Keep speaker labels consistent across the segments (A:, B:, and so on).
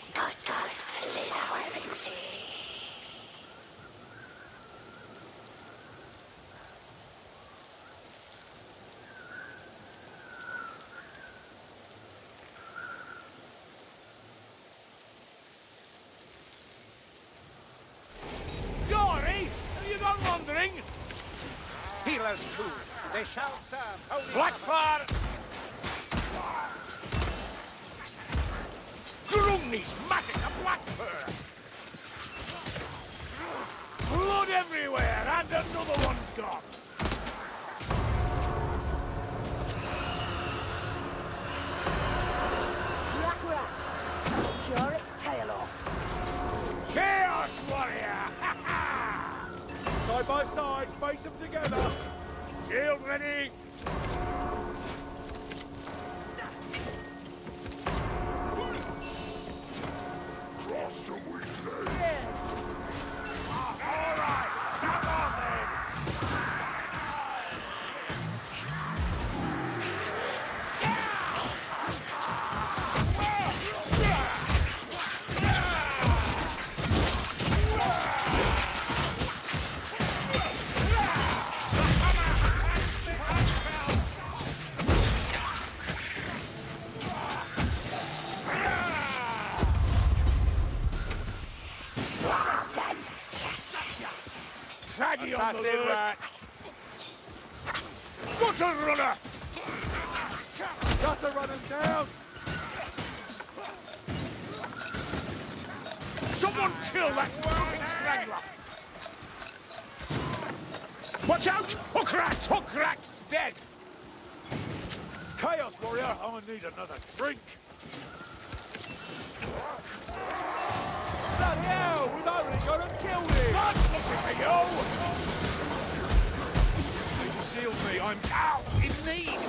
A: Wandering?
B: Healers too. They shall serve holy
A: Blackfire! Grumney's magic a blackfire! Blood everywhere, and another one's gone!
C: Black rat. Tear its tail off.
A: Chaos warrior! Ha ha!
D: Side by side, face them together.
A: Shield ready!
D: Cross the weekly.
C: Yes.
A: All right, come on then! Saggy on the lure! Gutter runner!
D: Gutter running down.
A: Someone kill that fucking strangler! Watch out! Hook rat! Hook rat's dead!
D: Chaos warrior, I'm gonna need another drink. Bloody hell, we've only got to kill him.
A: God's looking for you!
D: You shield me, I'm
A: Out in need!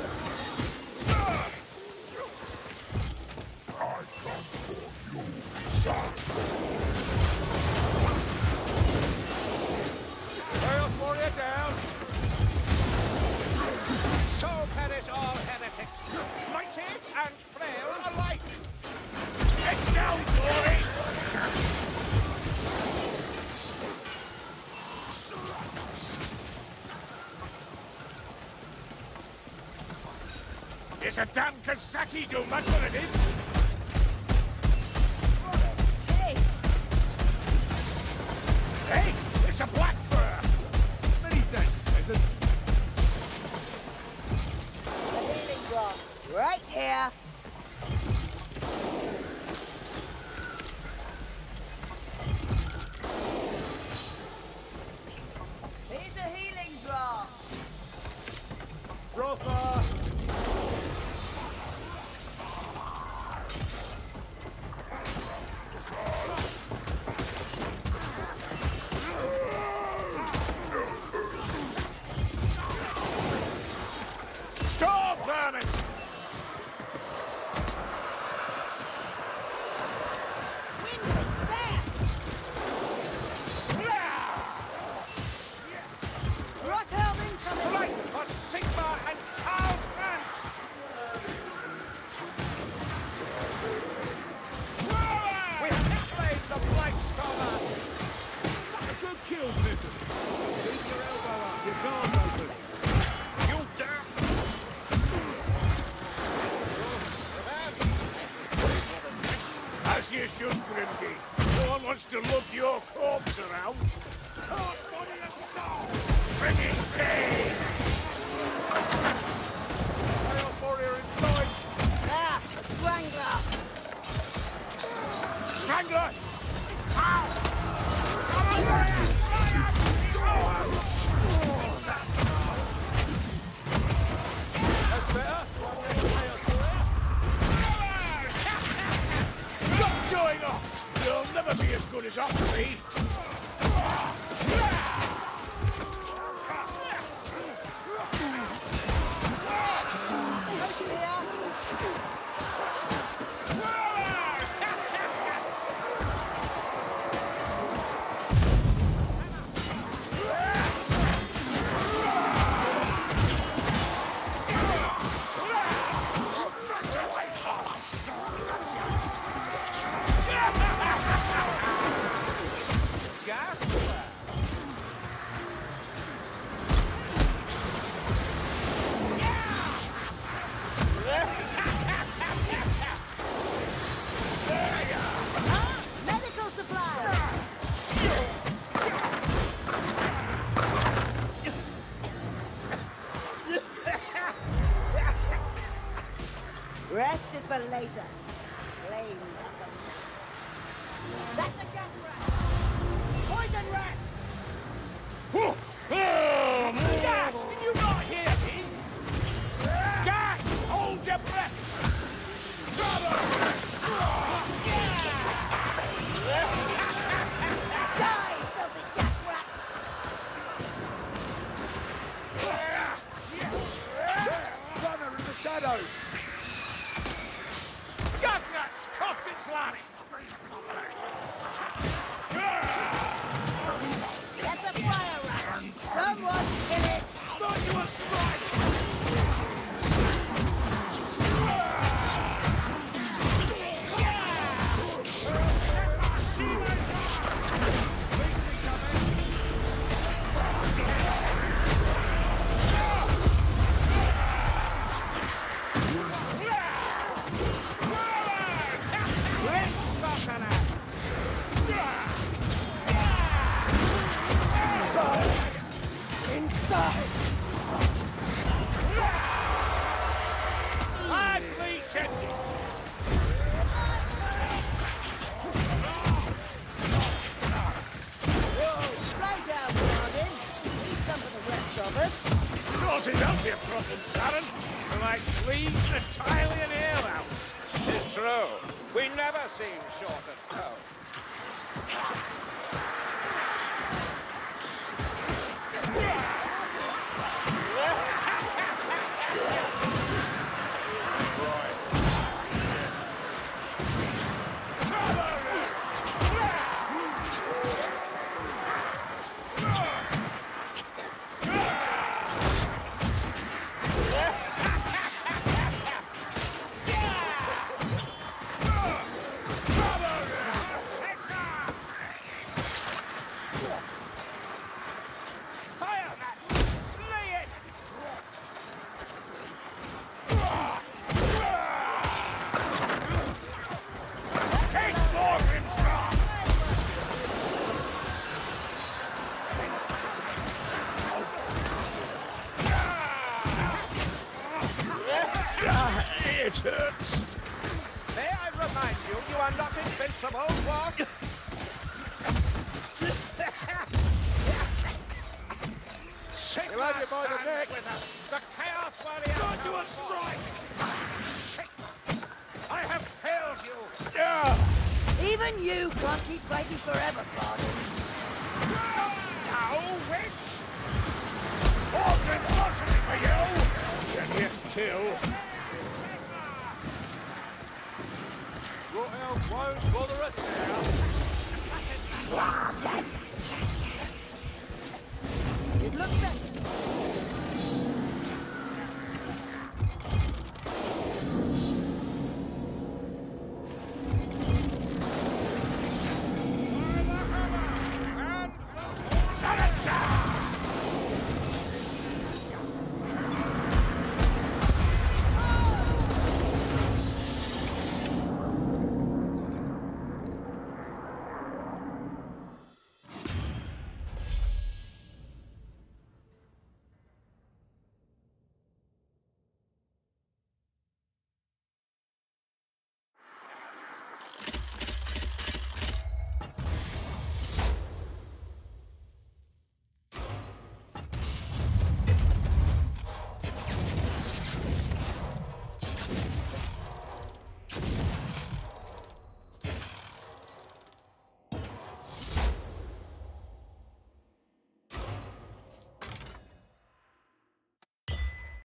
D: Chaos warrior down.
B: So perish all heretics, mighty and frail alike.
A: Get down, glory! It's a damn Kazaki doom, that's what it is!
C: Hey.
A: Hey, it's a black fur!
D: Many thanks, peasant.
C: The healing grass. Right here. Here's a healing grass.
D: Rotha.
A: Storm vermin!
C: Rothelm incoming.
A: Light for Sigma and Carl Grant! We have played the Blight Stormer!
D: Good kill, peasant. Keep your elbow up, your guard's open.
A: You dare! As you should, Grimby. No one wants to lug your corpse around. Heart, body and soul! Bringing pain!
D: Chaos warrior inside.
C: Ah, a strangler.
A: Strangler! Ow! Come on, warrior!
D: That's better. Chaos warrior.
A: What's going on? You'll never be as good as Osprey!
C: Potion here. Rest is for later. Flames are for now. That's a gas rat! Poison rat!
B: Gas! Did you not hear me? Gas! Hold your breath!
C: Die, filthy gas rat!
D: Runner in the shadows!
B: Gas nuts! Cost its last!
C: That's a fire rat! Someone kill it!
A: Thought you were strike!
C: Inside!
B: I'd leech it!
C: Slow down, Warden. Leave some for the rest of us.
A: Sorted out your problems, Baron.
B: Like fleas in a Tylian alehouse. It's true. We never seem short of coal. Fire that! Slay it!
A: Taste more, Grimstrong! It hurts.
B: May I remind you, you are not invincible, what?
A: Shake
B: You have
A: my
B: you by the
A: stand
B: neck.
A: with us.
B: The Chaos Warrior!
A: Got you a strike!
B: I have failed you!
C: Even you can't keep fighting forever, Warden.
B: Now, witch!
A: Orphan's sorcery for you! Can you kill?
D: Your elf won't bother